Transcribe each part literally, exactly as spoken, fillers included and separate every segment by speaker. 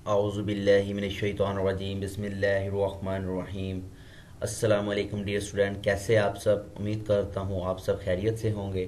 Speaker 1: आउज़ुबिल्लाहिमिनश्शैतानिर्रजीम बिस्मिल्लाहिर्रहमानिर्रहीम। अस्सलाम वालेकुम डियर स्टूडेंट, कैसे आप सब? उम्मीद करता हूँ आप सब खैरियत से होंगे।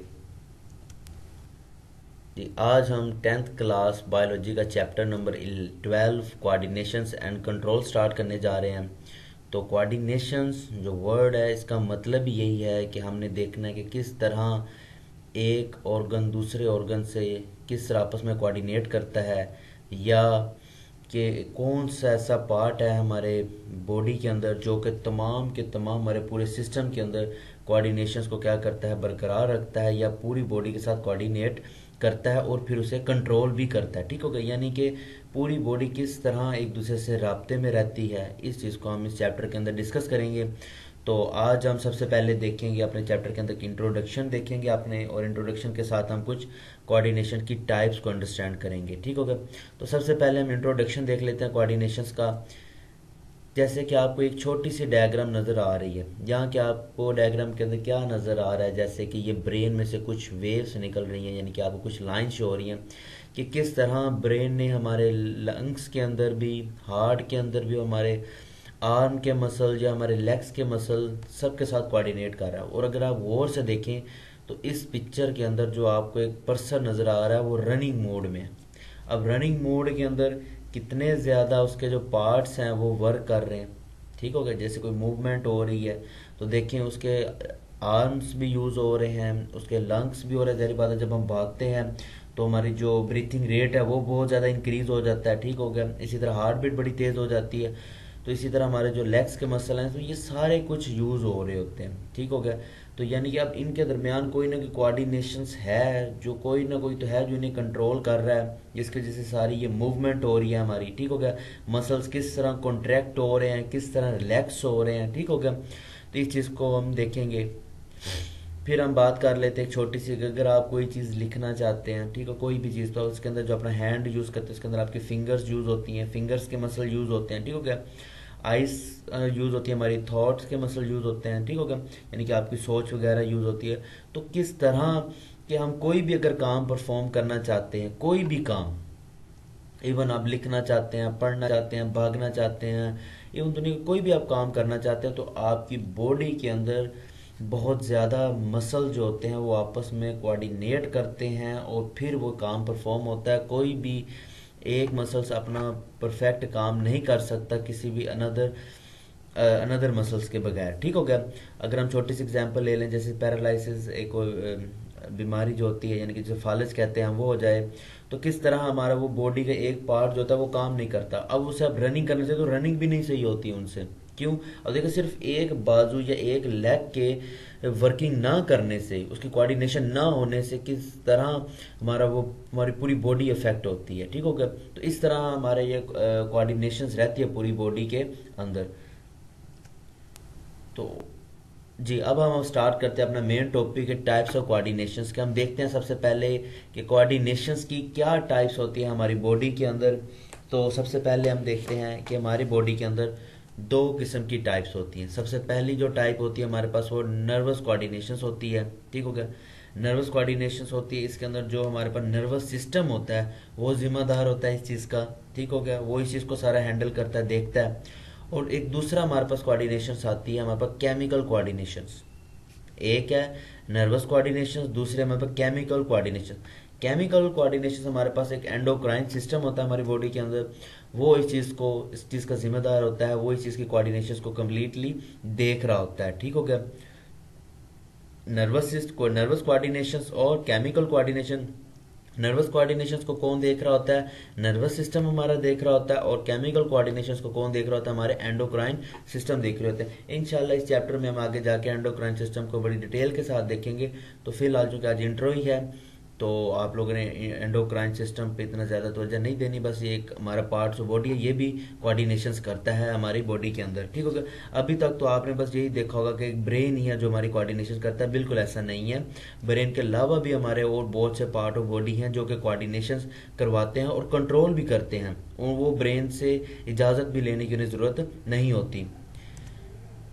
Speaker 1: जी, आज हम टेंथ क्लास बायोलॉजी का chapter number twelve coordinations and control start करने जा रहे हैं। तो कोऑर्डिनेशंस जो वर्ड है, इसका मतलब यही है कि हमने देखना है कि किस तरह एक ऑर्गन दूसरे ऑर्गन से किस तरह आपस में कोऑर्डिनेट करता है, या कि कौन सा ऐसा पार्ट है हमारे बॉडी के अंदर जो कि तमाम के तमाम हमारे पूरे सिस्टम के अंदर कोऑर्डिनेशंस को क्या करता है, बरकरार रखता है या पूरी बॉडी के साथ कोऑर्डिनेट करता है और फिर उसे कंट्रोल भी करता है। ठीक हो गया, यानी कि पूरी बॉडी किस तरह एक दूसरे से राब्ते में रहती है, इस चीज़ को हम इस चैप्टर के अंदर डिस्कस करेंगे। तो आज हम सबसे पहले देखेंगे अपने चैप्टर के अंदर की इंट्रोडक्शन देखेंगे आपने, और इंट्रोडक्शन के साथ हम कुछ कोऑर्डिनेशन की टाइप्स को अंडरस्टैंड करेंगे। ठीक हो गया, तो सबसे पहले हम इंट्रोडक्शन देख लेते हैं कोऑर्डिनेशंस का। जैसे कि आपको एक छोटी सी डायग्राम नज़र आ रही है, यहाँ के आपको डायग्राम के अंदर क्या नज़र आ रहा है, जैसे कि ये ब्रेन में से कुछ वेव्स निकल रही हैं, यानी कि आपको कुछ लाइन शो हो रही हैं कि किस तरह ब्रेन ने हमारे लंग्स के अंदर भी, हार्ट के अंदर भी, हमारे आर्म के मसल या हमारे लेग्स के मसल सबके साथ कोऑर्डिनेट कर रहा है। और अगर आप गौर से देखें तो इस पिक्चर के अंदर जो आपको एक पर्सन नज़र आ रहा है वो रनिंग मोड में है। अब रनिंग मोड के अंदर कितने ज़्यादा उसके जो पार्ट्स हैं वो वर्क कर रहे हैं। ठीक हो गया, जैसे कोई मूवमेंट हो रही है तो देखें उसके आर्म्स भी यूज़ हो रहे हैं, उसके लंग्स भी हो रहे हैं। ज़ाहिर बात है जब हम भागते हैं तो हमारी जो ब्रीथिंग रेट है वो बहुत ज़्यादा इंक्रीज़ हो जाता है। ठीक हो गया, इसी तरह हार्ट बीट बड़ी तेज़ हो जाती है। तो इसी तरह हमारे जो लेग्स के मसल हैं तो ये सारे कुछ यूज़ हो रहे होते हैं। ठीक हो गया, तो यानी कि अब इनके दरमियान कोई ना कोई कोऑर्डिनेशंस है, जो कोई ना कोई तो है जो इन्हें कंट्रोल कर रहा है, जिसकी वजह से सारी ये मूवमेंट हो रही है हमारी। ठीक हो गया, मसल्स किस तरह कॉन्ट्रैक्ट हो रहे हैं, किस तरह रिलैक्स हो रहे हैं। ठीक हो गया, तो इस चीज़ को हम देखेंगे। फिर हम बात कर लेते हैं छोटी सी, अगर आप कोई चीज़ लिखना चाहते हैं, ठीक है, कोई भी चीज़, तो उसके अंदर जो अपना हैंड यूज़ करते हैं उसके अंदर आपकी फिंगर्स यूज़ होती हैं, फिंगर्स के मसल यूज़ होते हैं। ठीक हो गया, आइस यूज़ होती है, हमारी थॉट्स के मसल यूज़ होते हैं। ठीक हो गया, यानी कि आपकी सोच वगैरह यूज़ होती है। तो किस तरह कि हम कोई भी अगर काम परफॉर्म करना चाहते हैं, कोई भी काम, इवन आप लिखना चाहते हैं, पढ़ना चाहते हैं, भागना चाहते हैं, इवन दुनिया का कोई भी आप काम करना चाहते हैं, तो आपकी बॉडी के अंदर बहुत ज़्यादा मसल जो होते हैं वो आपस में कोऑर्डिनेट करते हैं और फिर वो काम परफॉर्म होता है। कोई भी एक मसल्स अपना परफेक्ट काम नहीं कर सकता किसी भी अनदर अनदर मसल्स के बगैर। ठीक हो गया, अगर हम छोटी सी एग्जांपल ले लें, जैसे पैरालिसिस एक बीमारी जो होती है, यानी कि जो फालिज कहते हैं हम, वो हो जाए तो किस तरह हमारा वो बॉडी का एक पार्ट जो होता है वो काम नहीं करता। अब उसे अब रनिंग करने से तो रनिंग भी नहीं सही होती उनसे, क्यों? अब देखो, सिर्फ एक बाजू या एक लेग के वर्किंग ना करने से, उसकी कोऑर्डिनेशन ना होने से किस तरह हमारा वो हमारी पूरी बॉडी इफेक्ट होती है। ठीक हो गया, तो इस तरह हमारे ये कोऑर्डिनेशंस रहती है पूरी बॉडी के अंदर। तो जी, अब हम स्टार्ट करते हैं अपना मेन टॉपिक है टाइप्स ऑफ कोऑर्डिनेशंस के। हम देखते हैं सबसे पहले कि कोऑर्डिनेशंस की क्या टाइप्स होती है हमारी बॉडी के अंदर। तो सबसे पहले हम देखते हैं कि हमारी बॉडी के अंदर दो किस्म की टाइप्स होती हैं। सबसे पहली जो टाइप होती है हमारे पास वो नर्वस कोऑर्डिनेशंस होती है। ठीक हो गया, नर्वस कोऑर्डिनेशंस होती है, इसके अंदर जो हमारे पास नर्वस सिस्टम होता है वो जिम्मेदार होता है इस चीज़ का। ठीक हो गया, वो इस चीज़ को सारा हैंडल करता है, देखता है। और एक दूसरा हमारे पास कोऑर्डिनेशंस आती है हमारे पास केमिकल कोऑर्डिनेशंस। एक है नर्वस कोऑर्डिनेशन, दूसरे हमारे पास केमिकल कोऑर्डिनेशन। केमिकल कोऑर्डिनेशन हमारे पास एक एंडोक्राइन सिस्टम होता है हमारी बॉडी के अंदर, वो इस चीज़ को इस चीज़ का जिम्मेदार होता है, वो इस चीज़ की कोऑर्डिनेशन को कम्प्लीटली देख रहा होता है। ठीक हो गया, नर्वस नर्वस कोऑर्डिनेशन और केमिकल कोऑर्डिनेशन। नर्वस कोऑर्डिनेशंस को कौन देख रहा होता है? नर्वस सिस्टम हमारा देख रहा होता है। और केमिकल कोऑर्डिनेशंस को कौन देख रहा होता है? हमारे एंडोक्राइन सिस्टम देख रहे होते हैं। इंशाल्लाह इस चैप्टर में हम आगे जाके एंडोक्राइन सिस्टम को बड़ी डिटेल के साथ देखेंगे। तो फिलहाल चूंकि आज इंट्रो ही है तो आप लोगों ने एंडोक्राइन सिस्टम पे इतना ज़्यादा तवज्जो नहीं देनी, बस ये एक हमारा पार्ट्स ऑफ बॉडी है, ये भी कोऑर्डिनेशंस करता है हमारी बॉडी के अंदर। ठीक हो गया, अभी तक तो आपने बस यही देखा होगा कि एक ब्रेन ही है जो हमारी कोऑर्डिनेशन करता है। बिल्कुल ऐसा नहीं है, ब्रेन के अलावा भी हमारे और बहुत से पार्ट ऑफ बॉडी हैं जो कि कोऑर्डिनेशंस करवाते हैं और कंट्रोल भी करते हैं, और वो ब्रेन से इजाज़त भी लेने की उन्हें ज़रूरत नहीं होती।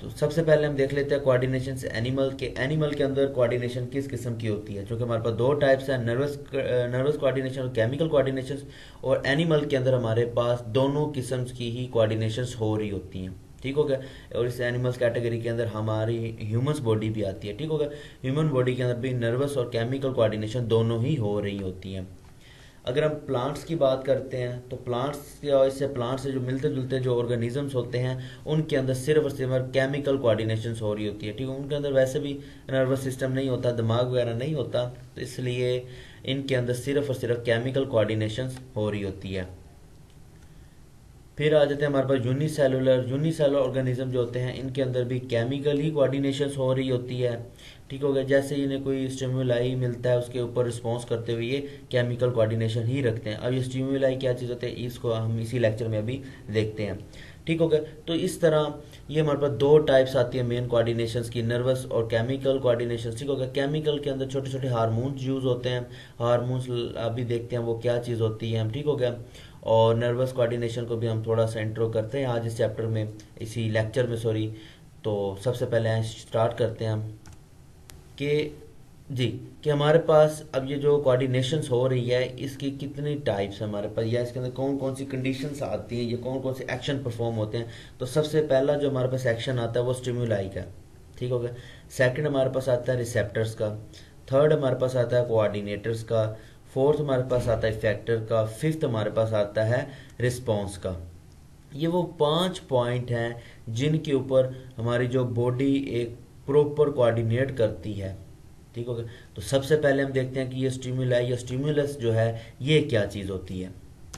Speaker 1: तो सबसे पहले हम देख लेते हैं कोऑर्डिनेशन से एनिमल के एनिमल के अंदर कोऑर्डिनेशन किस किस्म की होती है, क्योंकि हमारे पास दो टाइप्स हैं, नर्वस नर्वस कोऑर्डिनेशन और केमिकल कोऑर्डिनेशन। और एनिमल के अंदर हमारे पास दोनों किस्म की ही कोऑर्डिनेशन हो रही होती हैं, ठीक हो गया। और इस एनिमल्स कैटेगरी के अंदर हमारी ह्यूमंस बॉडी भी आती है, ठीक हो गया। ह्यूमन बॉडी के अंदर भी नर्वस और केमिकल कोऑर्डिनेशन दोनों ही हो रही होती हैं। अगर हम प्लांट्स की बात करते हैं तो प्लांट्स या इससे प्लांट से जो मिलते जुलते जो ऑर्गेनिजम्स होते हैं उनके अंदर सिर्फ और सिर्फ केमिकल कोऑर्डिनेशन हो रही होती है, ठीक है। उनके अंदर वैसे भी नर्वस सिस्टम नहीं होता, दिमाग वगैरह नहीं होता, तो इसलिए इनके अंदर सिर्फ और सिर्फ केमिकल कोऑर्डिनेशन हो रही होती है। फिर आ जाते हैं हमारे पास यूनिसेलुलर यूनिसेलुलर ऑर्गेनिज्म जो होते हैं, इनके अंदर भी केमिकल ही कोऑर्डिनेशन हो रही होती है, ठीक हो गया। जैसे इन्हें कोई स्टिमुलाई मिलता है उसके ऊपर रिस्पॉन्स करते हुए ये केमिकल कोऑर्डिनेशन ही रखते हैं। अब ये स्टिमुलाई क्या चीज़ होते हैं इसको हम इसी लेक्चर में अभी देखते हैं, ठीक हो गया। तो इस तरह ये हमारे पास दो टाइप्स आती है मेन कोऑर्डिनेशंस की, नर्वस और केमिकल कोऑर्डिनेशन, ठीक हो गया। केमिकल के अंदर छोटे छोटे हार्मोन्स यूज होते हैं, हार्मोन्स अभी देखते हैं वो क्या चीज़ होती है, ठीक हो गया। और नर्वस कोऑर्डिनेशन को भी हम थोड़ा सा इंट्रो करते हैं आज इस चैप्टर में, इसी लेक्चर में सॉरी। तो सबसे पहले स्टार्ट करते हैं हम कि जी कि हमारे पास अब ये जो कोऑर्डिनेशंस हो रही है इसकी कितनी टाइप्स है हमारे पास, या इसके अंदर कौन कौन सी कंडीशंस आती हैं, ये कौन कौन से एक्शन परफॉर्म होते हैं। तो सबसे पहला जो हमारे पास एक्शन आता है वो स्टिमुलाई का, ठीक हो गया। सेकंड हमारे पास आता है रिसेप्टर्स का, थर्ड हमारे पास आता है कोऑर्डिनेटर्स का, फोर्थ हमारे पास आता है इफेक्टर का, फिफ्थ हमारे पास आता है रिस्पॉन्स का। ये वो पांच पॉइंट हैं जिनके ऊपर हमारी जो बॉडी एक प्रॉपर कोऑर्डिनेट करती है, ठीक हो गया। तो सबसे पहले हम देखते हैं कि ये स्टिमुलाई या स्टिमुलस जो है ये क्या चीज होती है।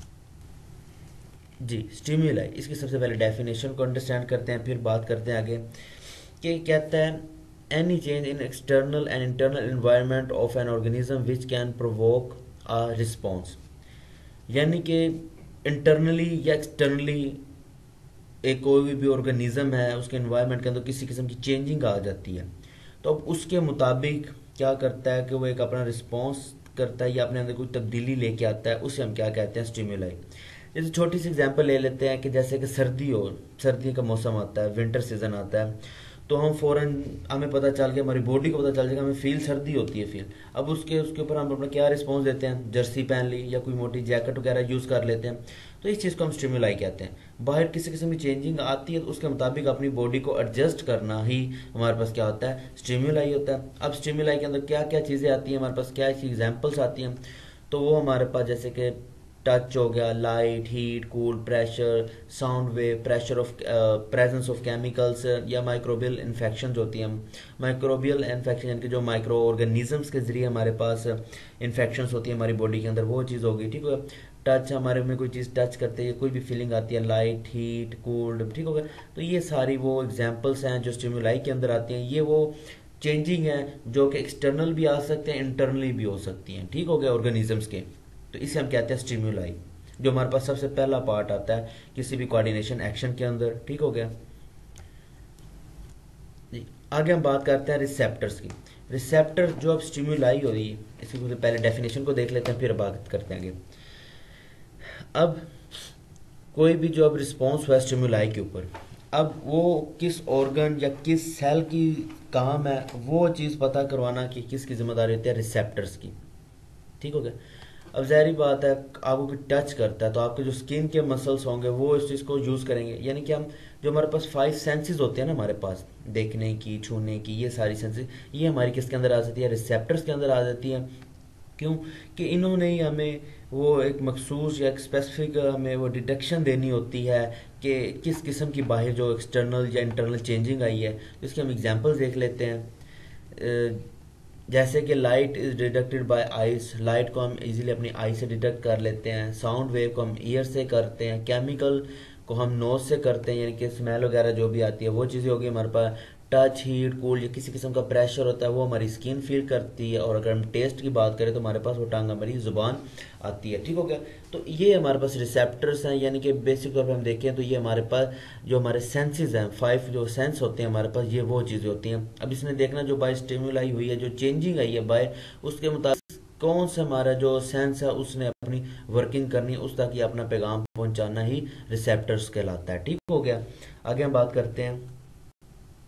Speaker 1: जी स्टिमुलाई, इसकी सबसे पहले डेफिनेशन को अंडरस्टैंड करते हैं, फिर बात करते हैं आगे कि कहता है any change in external and internal environment of an organism which can provoke a response, यानी कि इंटरनली या एक्सटर्नली एक कोई भी ऑर्गेनिज्म है उसके एनवायरनमेंट के अंदर किसी किस्म की चेंजिंग आ जाती है, तो अब उसके मुताबिक क्या करता है कि वो एक अपना रिस्पॉन्स करता है या अपने अंदर कोई तब्दीली लेके आता है, उसे हम क्या कहते हैं स्टिमुलाई। जैसे छोटी सी एग्जांपल ले लेते हैं कि जैसे कि सर्दी हो, सर्दी का मौसम आता है, विंटर सीजन आता है, तो हम फौरन हमें पता चल गया, हमारी बॉडी को पता चल जाएगा, हमें फील सर्दी होती है फील। अब उसके उसके ऊपर हम अपना क्या रिस्पॉन्स देते हैं, जर्सी पहन ली या कोई मोटी जैकेट वगैरह यूज़ कर लेते हैं, तो इस चीज़ को हम स्टिमुलाई कहते हैं। बाहर किसी किस्म की चेंजिंग आती है तो उसके मुताबिक अपनी बॉडी को एडजस्ट करना ही हमारे पास क्या होता है, स्टिमुलाई होता है। अब स्टिमुलाई के अंदर क्या क्या चीज़ें आती हैं हमारे पास, क्या एग्जाम्पल्स आती हैं, तो वो हमारे पास जैसे कि टच हो गया, light, heat, cool, pressure, sound wave, pressure of presence of chemicals या माइक्रोबियल इन्फेक्शन होती हैं। माइक्रोबियल इन्फेक्शन यानी कि जो माइक्रो ऑर्गेनिजम्स के जरिए हमारे पास इन्फेक्शंस होती है हमारी बॉडी के अंदर, वो चीज़ होगी, ठीक है। टच, हमारे में कोई चीज़ टच करते हैं, कोई भी फीलिंग आती है, लाइट, हीट, कूल्ड, ठीक हो गया। तो ये सारी वो एग्जाम्पल्स हैं जो स्टिमुलाई के अंदर आती हैं। ये वो चेंजिंग है जो कि एक्सटर्नल भी आ सकते हैं, इंटरनली भी हो सकती हैं, ठीक हो गया, ऑर्गेनिजम्स के। तो इसे हम कहते हैं स्टिमुलाई, जो हमारे पास सबसे पहला पार्ट आता है किसी भी कोऑर्डिनेशन एक्शन के अंदर, ठीक हो गया जी। आगे हम बात करते हैं रिसेप्टर्स की। रिसेप्टर जो अब स्टिमुलाई हो रही है, इसकी पहले डेफिनेशन को देख लेते हैं फिर बात करते हैं आगे। अब कोई भी जो अब रिस्पॉन्स हुआ स्टिमुलाई के ऊपर, अब वो किस ऑर्गन या किस सेल की काम है वो चीज़ पता करवाना कि किसकी जिम्मेदारी होती है, रिसेप्टर्स की, ठीक हो गया। अब ज़ाहिर बात है आपको कोई टच करता है तो आपके जो स्किन के मसल्स होंगे वो इस चीज़ को यूज़ करेंगे, यानी कि हम जो हमारे पास फाइव सेंसेस होते हैं ना हमारे पास, देखने की, छूने की, ये सारी सेंसेस ये हमारी किसके अंदर आ जाती है, रिसेप्टर्स के अंदर आ जाती है। क्यों कि इन्होंने ही हमें वो एक मखसूस या एक स्पेसिफिक हमें वो डिटेक्शन देनी होती है कि किस किस्म की बाहर जो एक्सटर्नल या इंटरनल चेंजिंग आई है। इसके हम एग्जांपल देख लेते हैं। जैसे कि light is detected by eyes, light को हम इजीली अपनी आई से डिटेक्ट कर लेते हैं। साउंड वेव को हम ईयर से करते हैं। केमिकल को हम नोज से करते हैं, यानी कि स्मेल वगैरह जो भी आती है वो चीज़ें होगी हमारे पास। टच, हीट, कूल या किसी किस्म का प्रेशर होता है वो हमारी स्किन फील करती है। और अगर हम टेस्ट की बात करें तो हमारे पास वो टांग हमारी जुबान आती है, ठीक हो गया। तो ये हमारे पास रिसेप्टर्स हैं, यानी कि बेसिक तौर पर हम देखें तो ये हमारे पास जो हमारे सेंसेस हैं, फाइव जो सेंस होते हैं हमारे पास, ये वो चीज़ें होती हैं। अब इसमें देखना जो बाय स्टिमुलाई हुई है, जो चेंजिंग आई है बाय, उसके मुताबिक कौन सा हमारा जो सेंस है उसने अपनी वर्किंग करनी है, उस तक ये अपना पैगाम पहुंचाना ही रिसेप्टर्स कहलाता है, ठीक हो गया। आगे हम बात करते हैं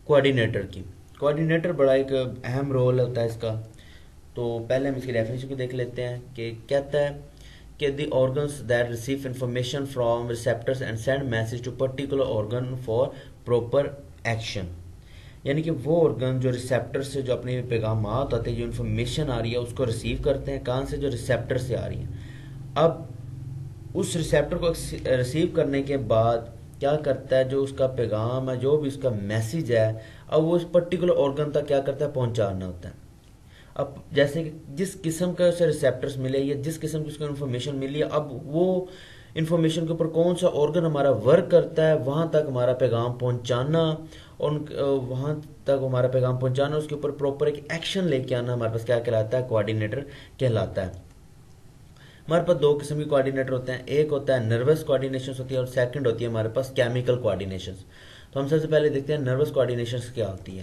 Speaker 1: कोऑर्डिनेटर की। कोऑर्डिनेटर बड़ा एक अहम रोल होता है इसका। तो पहले हम इसकी डेफिनेशन को देख लेते हैं कि कहता है कि the organs that receive information from receptors and send message to particular organ for proper action. यानी कि वो ऑर्गन जो रिसेप्टर से जो अपने पैगाम आते हैं, जो इन्फॉर्मेशन आ रही है उसको रिसीव करते हैं। कहाँ से? जो रिसेप्टर से आ रही है। अब उस रिसेप्टर को रिसीव करने के बाद क्या करता है, जो उसका पैगाम है, जो भी उसका मैसेज है, अब वो उस पर्टिकुलर ऑर्गन तक क्या करता है, पहुंचाना होता है। अब जैसे कि जिस किस्म का उसे रिसेप्टर्स मिले या जिस किस्म की उसको इन्फॉर्मेशन मिली है, अब वो इन्फॉर्मेशन के ऊपर कौन सा ऑर्गन हमारा वर्क करता है, वहां तक हमारा पैगाम पहुंचाना और वहां तक हमारा पैगाम पहुंचाना, उसके ऊपर प्रॉपर एक एक्शन लेके आना हमारे पास क्या कहलाता है, कोऑर्डिनेटर कहलाता है। हमारे पास दो किस्म के कोऑर्डिनेटर होते हैं। एक होता है नर्वस कोऑर्डिनेशन होती है और सेकंड होती है हमारे पास केमिकल कोऑर्डिनेशन। तो हम सबसे पहले देखते हैं नर्वस कोऑर्डिनेशन क्या होती है।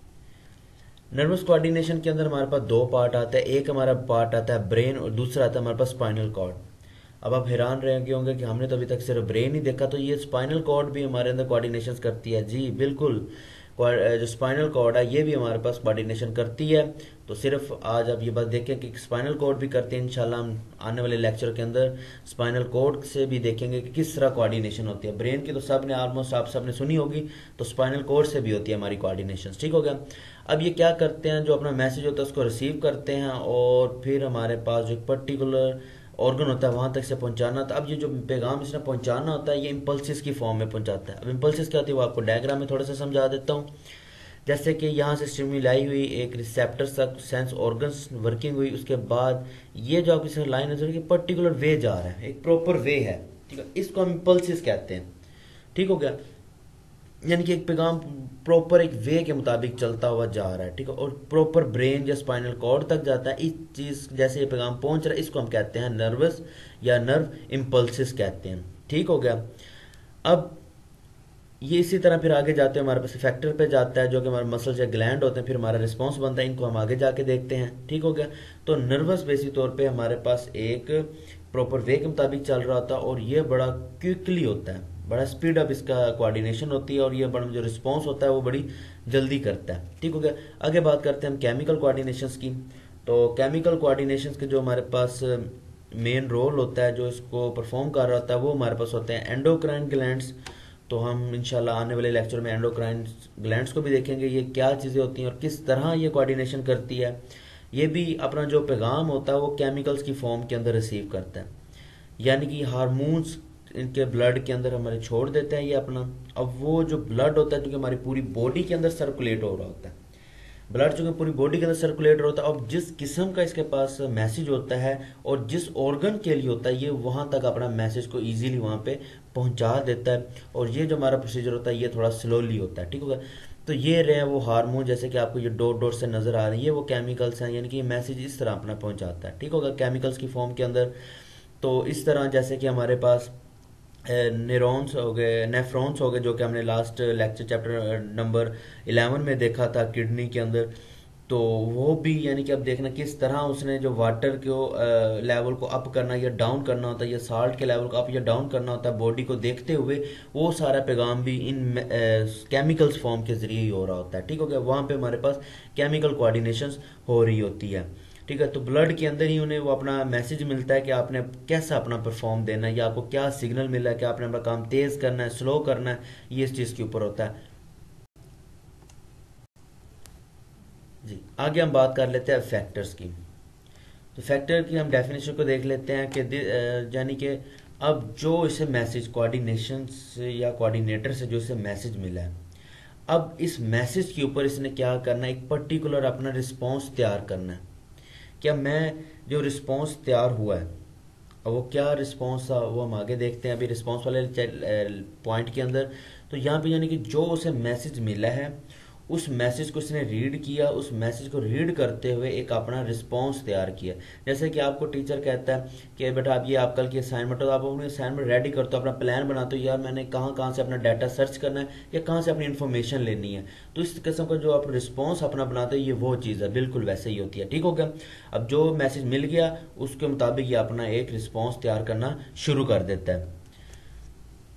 Speaker 1: नर्वस कोऑर्डिनेशन के अंदर हमारे पास दो पार्ट आते हैं। एक हमारा पार्ट आता है ब्रेन और दूसरा आता है हमारे पास स्पाइनल कॉर्ड। अब आप हैरान रहेंगे होंगे कि हमने तो अभी तक सिर्फ ब्रेन ही देखा, तो ये स्पाइनल कॉर्ड भी हमारे अंदर कोऑर्डिनेशन करती है। जी बिल्कुल, जो स्पाइनल कॉर्ड है ये भी हमारे पास कोऑर्डिनेशन करती है। तो सिर्फ आज आप ये बात देखें कि स्पाइनल कॉर्ड भी करते हैं। इंशाल्लाह हम आने वाले लेक्चर के अंदर स्पाइनल कॉर्ड से भी देखेंगे कि किस तरह कोऑर्डिनेशन होती है। ब्रेन की तो सब ने ऑलमोस्ट आप सब ने सुनी होगी, तो स्पाइनल कॉर्ड से भी होती है हमारी कोऑर्डिनेशन। ठीक हो गया। अब ये क्या करते हैं, जो अपना मैसेज होता है उसको रिसीव करते हैं और फिर हमारे पास जो एक पर्टिकुलर ऑर्गन होता है वहां तक से पहुंचाना। तो अब ये जो पैगाम इसने पहुंचाना होता है ये इम्पल्सिस की फॉर्म में पहुंचाता है। अब इम्पल्सिस क्या होती है वो आपको डायग्राम में थोड़ा सा समझा देता हूँ। जैसे कि यहाँ से स्टिमुलाई हुई एक रिसेप्टर तक सेंस ऑर्गन्स वर्किंग हुई, उसके बाद ये जो आपकी लाइन नजर की पर्टिकुलर वे जा रहा है, एक प्रॉपर वे है। ठीक है, इसको हम इम्पल्सिस कहते हैं। ठीक हो गया, यानी कि एक पैगाम प्रॉपर एक वे के मुताबिक चलता हुआ जा रहा है। ठीक है, और प्रॉपर ब्रेन या स्पाइनल कॉर्ड तक जाता है। इस चीज जैसे ये पैगाम पहुंच रहा है इसको हम कहते हैं नर्वस या नर्व इम्पल्सिस कहते हैं। ठीक हो गया। अब ये इसी तरह फिर आगे जाते हैं हमारे पास इफेक्टर पे जाता है, जो कि हमारे मसल्स या ग्लैंड होते हैं, फिर हमारा रिस्पॉन्स बनता है। इनको हम आगे जाके देखते हैं। ठीक हो गया। तो नर्वस बेसिक तौर पे हमारे पास एक प्रॉपर वे के मुताबिक चल रहा होता है और ये बड़ा क्विकली होता है, बड़ा स्पीड अप इसका कोऑर्डिनेशन होती है और ये बड़ा जो रिस्पॉन्स होता है वो बड़ी जल्दी करता है। ठीक हो गया। आगे बात करते हैं हम केमिकल कोऑर्डिनेशन की। तो केमिकल कोऑर्डिनेशन के जो हमारे पास मेन रोल होता है, जो इसको परफॉर्म कर रहा होता है, वो हमारे पास होते हैं एंडोक्राइन ग्लैंड्स। तो हम इंशाल्लाह आने वाले लेक्चर में एंडोक्राइन ग्लैंड्स को भी देखेंगे, ये क्या चीज़ें होती हैं और किस तरह ये कोऑर्डिनेशन करती है। ये भी अपना जो पैगाम होता है वो केमिकल्स की फॉर्म के अंदर रिसीव करता है, यानी कि हार्मोन्स इनके ब्लड के अंदर हमारे छोड़ देते हैं ये अपना। अब वो जो ब्लड होता है जो कि हमारी पूरी बॉडी के अंदर सर्कुलेट हो रहा होता है, ब्लड जो कि पूरी बॉडी के अंदर सर्कुलेट होता है। अब जिस किस्म का इसके पास मैसेज होता है और जिस ऑर्गन के लिए होता है, ये वहां तक अपना मैसेज को इजीली वहां पे पहुंचा देता है। और ये जो हमारा प्रोसीजर होता है ये थोड़ा स्लोली होता है। ठीक होगा। तो ये रहे वो हार्मोन, जैसे कि आपको ये डॉट डॉट से नजर आ रही है, वो केमिकल्स हैं, यानी कि मैसेज इस तरह अपना पहुंचाता है। ठीक होगा, केमिकल्स की फॉर्म के अंदर। तो इस तरह जैसे कि हमारे पास न्यूरॉन्स हो गए, नेफ्रॉन्स हो गए, जो कि हमने last lecture chapter number eleven में देखा था किडनी के अंदर। तो वो भी यानी कि अब देखना किस तरह उसने जो वाटर को लेवल को अप करना या डाउन करना होता है, या साल्ट के लेवल को अप या डाउन करना होता है बॉडी को देखते हुए, वो सारा पैगाम भी इन केमिकल्स फॉर्म के जरिए ही हो रहा होता है। ठीक हो गया। वहाँ पे हमारे पास केमिकल कोऑर्डिनेशन हो रही होती है। ठीक है, तो ब्लड के अंदर ही उन्हें वो अपना मैसेज मिलता है कि आपने कैसा अपना परफॉर्म देना है, या आपको क्या सिग्नल मिला है कि आपने अपना काम तेज करना है, स्लो करना है, ये इस चीज के ऊपर होता है। जी, आगे हम बात कर लेते हैं फैक्टर्स की। तो फैक्टर की हम डेफिनेशन को देख लेते हैं कि यानी कि अब जो इसे मैसेज कोऑर्डिनेशन से या कोऑर्डिनेटर से जो इसे मैसेज मिला है, अब इस मैसेज के ऊपर इसने क्या करना है, एक पर्टिकुलर अपना रिस्पॉन्स तैयार करना है। क्या मैं जो रिस्पॉन्स तैयार हुआ है, और वो क्या रिस्पॉन्स था वो हम आगे देखते हैं अभी रिस्पॉन्स वाले पॉइंट के अंदर। तो यहाँ पे यानी कि जो उसे मैसेज मिला है उस मैसेज को इसने रीड किया, उस मैसेज को रीड करते हुए एक अपना रिस्पॉन्स तैयार किया। जैसे कि आपको टीचर कहता है कि बेटा आप ये आप कल की असाइनमेंट हो, आप अपनी असाइनमेंट रेडी करते हो, अपना प्लान बनाते हो, यार मैंने कहाँ कहाँ से अपना डाटा सर्च करना है या कहाँ से अपनी इन्फॉर्मेशन लेनी है। तो इस किस्म का जो आप रिस्पॉन्स अपना बनाते हो ये वो चीज़ है, बिल्कुल वैसे ही होती है। ठीक हो गया। अब जो मैसेज मिल गया उसके मुताबिक ये अपना एक रिस्पॉन्स तैयार करना शुरू कर देता है।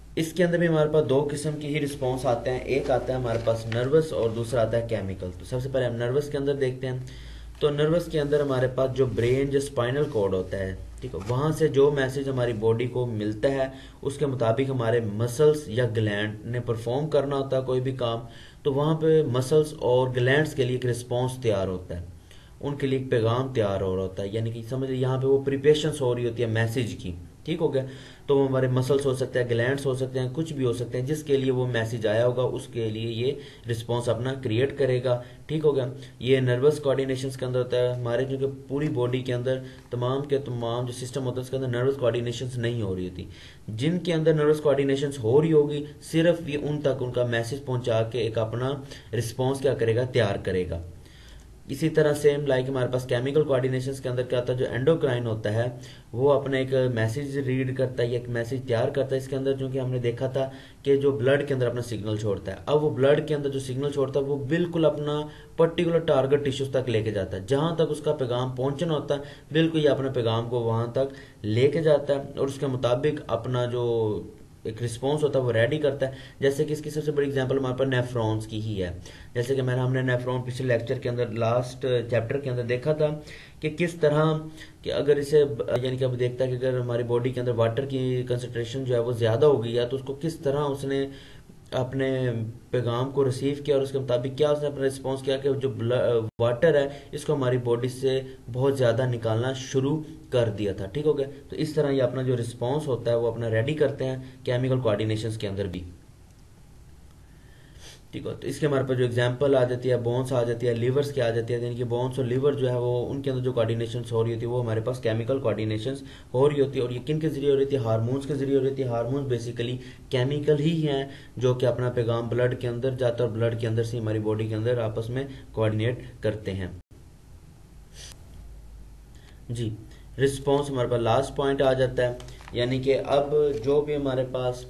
Speaker 1: इसके अंदर भी हमारे पास दो किस्म के ही रिस्पॉन्स आते हैं, एक आता है हमारे पास नर्वस और दूसरा आता है केमिकल। तो सबसे पहले हम नर्वस के अंदर देखते हैं। तो नर्वस के अंदर हमारे पास जो ब्रेन जो स्पाइनल कॉर्ड होता है, ठीक है, वहाँ से जो मैसेज हमारी बॉडी को मिलता है उसके मुताबिक हमारे मसल्स या ग्लैंड ने परफॉर्म करना होता है कोई भी काम, तो वहाँ पे मसल्स और ग्लैंड्स के लिए एक रिस्पॉन्स तैयार होता है, उनके लिए एक पैगाम तैयार हो रहा होता है, यानी कि समझ यहाँ पे वो प्रिपरेशंस हो रही होती है मैसेज की, ठीक हो गया। तो वो हमारे मसल्स हो सकते हैं, ग्लैंड्स हो सकते हैं, कुछ भी हो सकते हैं, जिसके लिए वो मैसेज आया होगा उसके लिए ये रिस्पॉन्स अपना क्रिएट करेगा, ठीक हो गया। ये नर्वस कोऑर्डिनेशन के अंदर होता है। हमारे क्योंकि पूरी बॉडी के अंदर तमाम के तमाम जो सिस्टम होता है उसके अंदर नर्वस कोऑर्डिनेशन नहीं हो रही होती। जिनके अंदर नर्वस कोऑर्डिनेशन हो रही होगी सिर्फ ये उन तक उनका मैसेज पहुंचा के एक अपना रिस्पॉन्स क्या करेगा, तैयार करेगा। इसी तरह सेम लाइक हमारे पास केमिकल कोऑर्डिनेशन के अंदर क्या होता है, जो एंडोक्राइन होता है वो अपना एक मैसेज रीड करता है, एक मैसेज तैयार करता है इसके अंदर, जो कि हमने देखा था कि जो ब्लड के अंदर अपना सिग्नल छोड़ता है। अब वो ब्लड के अंदर जो सिग्नल छोड़ता है वो बिल्कुल अपना पर्टिकुलर टारगेट टिश्यूज तक लेके जाता है, जहां तक उसका पैगाम पहुंचना होता है बिल्कुल ये अपने पैगाम को वहां तक लेके जाता है और उसके मुताबिक अपना जो एक रिस्पॉन्स होता है वो रेडी करता है। जैसे कि इसकी सबसे बड़ी एग्जांपल हमारे पास नेफ्रॉन्स की ही है। जैसे कि मैंने हमने नेफ्रॉन पिछले लेक्चर के अंदर लास्ट चैप्टर के अंदर देखा था कि किस तरह कि अगर इसे यानी कि अब देखता है कि अगर हमारी बॉडी के अंदर वाटर की कंसंट्रेशन जो है वो ज्यादा हो गई है तो उसको किस तरह उसने अपने पैगाम को रिसीव किया और उसके मुताबिक क्या उसने अपना रिस्पॉन्स किया कि जो वाटर है इसको हमारी बॉडी से बहुत ज़्यादा निकालना शुरू कर दिया था, ठीक हो गया। तो इस तरह ये अपना जो रिस्पॉन्स होता है वो अपना रेडी करते हैं केमिकल कोऑर्डिनेशन के अंदर भी, ठीक है। तो इसके हमारे पास जो एग्जांपल आ जाती है बोन्स आ जाती है, लिवर्स की आ जाती है, यानी कि बोन्स और लिवर जो है वो उनके अंदर जो कोऑर्डिनेशन हो रही होती है वो हमारे पास केमिकल कोऑर्डिनेशन हो रही होती है। और ये किन के जरिए हो रही थी, हार्मोन्स के जरिए हो रही थी। हार्मोन्स बेसिकली केमिकल ही हैं जो कि अपना पैगाम ब्लड के अंदर जाता है और ब्लड के अंदर से हमारी बॉडी के अंदर आपस में कोऑर्डिनेट करते हैं जी। रिस्पॉन्स हमारे पास लास्ट पॉइंट आ जाता है, यानी कि अब जो भी हमारे पास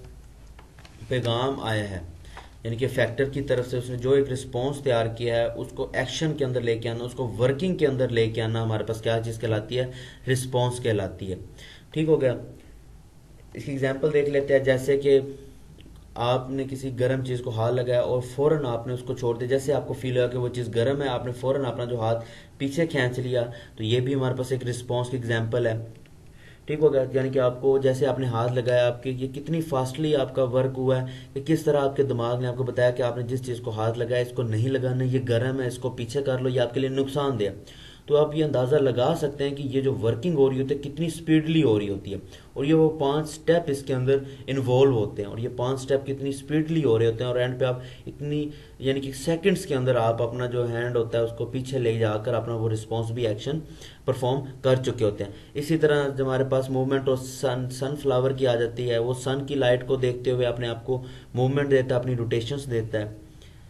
Speaker 1: पैगाम आया है यानी कि फैक्टर की तरफ से उसने जो एक रिस्पॉन्स तैयार किया है उसको एक्शन के अंदर लेके आना, उसको वर्किंग के अंदर लेके आना हमारे पास क्या चीज़ कहलाती है, रिस्पॉन्स कहलाती है, ठीक हो गया। इसकी एग्जांपल देख लेते हैं। जैसे कि आपने किसी गर्म चीज़ को हाथ लगाया और फौरन आपने उसको छोड़ दिया, जैसे आपको फील हुआ कि वो चीज़ गर्म है, आपने फौरन अपना जो हाथ पीछे खींच लिया, तो ये भी हमारे पास एक रिस्पॉन्स की एग्जाम्पल है, ठीक हो गया। यानी कि आपको जैसे आपने हाथ लगाया, आपके ये कितनी फास्टली आपका वर्क हुआ है कि किस तरह आपके दिमाग ने आपको बताया कि आपने जिस चीज़ को हाथ लगाया इसको नहीं लगाना, ये गर्म है, इसको पीछे कर लो, ये आपके लिए नुकसानदेह। तो आप ये अंदाज़ा लगा सकते हैं कि ये जो वर्किंग हो रही होती है कितनी स्पीडली हो रही होती है और ये वो पांच स्टेप इसके अंदर इन्वॉल्व होते हैं और ये पांच स्टेप कितनी स्पीडली हो रहे होते हैं और एंड पे आप इतनी यानी कि सेकंड्स के अंदर आप अपना जो हैंड होता है उसको पीछे ले जाकर अपना वो रिस्पॉन्स भी एक्शन परफॉर्म कर चुके होते हैं। इसी तरह जब हमारे पास मूवमेंट और सन सनफ्लावर की आ जाती है, वो सन की लाइट को देखते हुए अपने आप को मूवमेंट देता है, अपनी रोटेशंस देता है।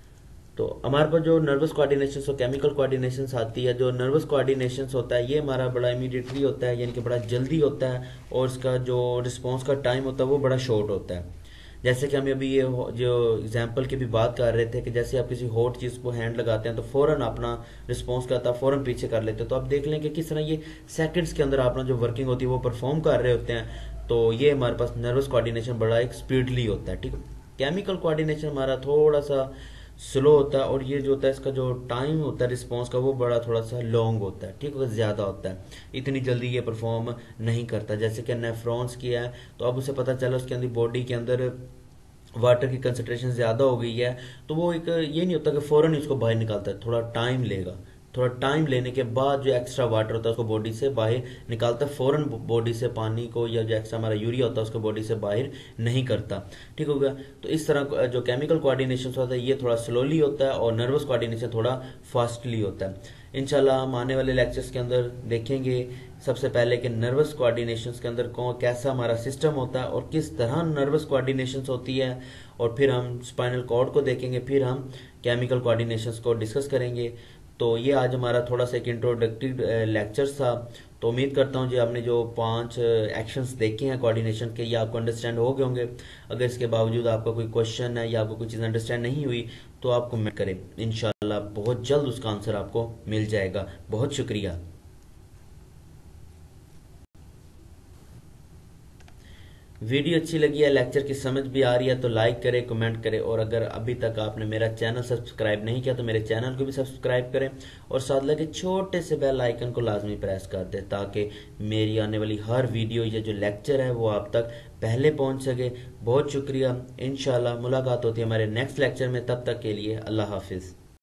Speaker 1: तो हमारे पास जो नर्वस कोऑर्डिनेशन और केमिकल कोऑर्डिनेशन आती है, जो नर्वस कोऑर्डिनेशन होता है ये हमारा बड़ा इमीडिएटली होता है, यानी कि बड़ा जल्दी होता है और इसका जो रिस्पॉन्स का टाइम होता है वो बड़ा शॉर्ट होता है। जैसे कि हम अभी ये जो एग्जांपल की भी बात कर रहे थे कि जैसे आप किसी हॉट चीज़ को हैंड लगाते हैं तो फौरन अपना रिस्पॉन्स करता है, फौरन पीछे कर लेते हैं। तो आप देख लें कि किस तरह ये सेकंड्स के अंदर अपना जो वर्किंग होती है वो परफॉर्म कर रहे होते हैं। तो ये हमारे पास नर्वस कोऑर्डिनेशन बड़ा एक स्पीडली होता है, ठीक है। केमिकल कोऑर्डिनेशन हमारा थोड़ा सा स्लो होता है और ये जो होता है इसका जो टाइम होता है रिस्पॉन्स का वो बड़ा थोड़ा सा लॉन्ग होता है, ठीक है, ज़्यादा होता है, इतनी जल्दी ये परफॉर्म नहीं करता। जैसे कि नेफ्रॉन्स किया है तो अब उसे पता चला उसके अंदर बॉडी के अंदर वाटर की कंसंट्रेशन ज़्यादा हो गई है, तो वो एक ये नहीं होता कि फ़ौरन इसको बाहर निकालता है, थोड़ा टाइम लेगा, थोड़ा टाइम लेने के बाद जो एक्स्ट्रा वाटर होता है उसको बॉडी से बाहर निकालता है, फ़ौरन बॉडी से पानी को या जो एक्स्ट्रा हमारा यूरिया होता है उसको बॉडी से बाहर नहीं करता, ठीक हो गया। तो इस तरह जो केमिकल कोऑर्डिनेशन होता है ये थोड़ा स्लोली होता है और नर्वस कोऑर्डिनेशन थोड़ा फास्टली होता है। इंशाल्लाह हम आने वाले लेक्चर्स के अंदर देखेंगे सबसे पहले कि नर्वस कोऑर्डिनेशन के अंदर कौन कैसा हमारा सिस्टम होता है और किस तरह नर्वस कोऑर्डिनेशन होती है, और फिर हम स्पाइनल कॉर्ड को देखेंगे, फिर हम केमिकल कोऑर्डिनेशन को डिस्कस करेंगे। तो ये आज हमारा थोड़ा सा एक इंट्रोडक्टिव लेक्चर था। तो उम्मीद करता हूँ जी आपने जो पांच एक्शंस देखे हैं कोऑर्डिनेशन के ये आपको अंडरस्टैंड हो गए होंगे। अगर इसके बावजूद आपका कोई क्वेश्चन है या आपको कोई चीज़ अंडरस्टैंड नहीं हुई तो आप कमेंट करें, इंशाल्लाह बहुत जल्द उसका आंसर आपको मिल जाएगा। बहुत शुक्रिया। वीडियो अच्छी लगी है, लेक्चर की समझ भी आ रही है तो लाइक करें, कमेंट करें, और अगर अभी तक आपने मेरा चैनल सब्सक्राइब नहीं किया तो मेरे चैनल को भी सब्सक्राइब करें और साथ लगे छोटे से बेल आइकन को लाजमी प्रेस कर दें ताकि मेरी आने वाली हर वीडियो या जो लेक्चर है वो आप तक पहले पहुंच सके। बहुत शुक्रिया। इंशाल्लाह मुलाकात होती है हमारे नेक्स्ट लेक्चर में, तब तक के लिए अल्लाह हाफिज़।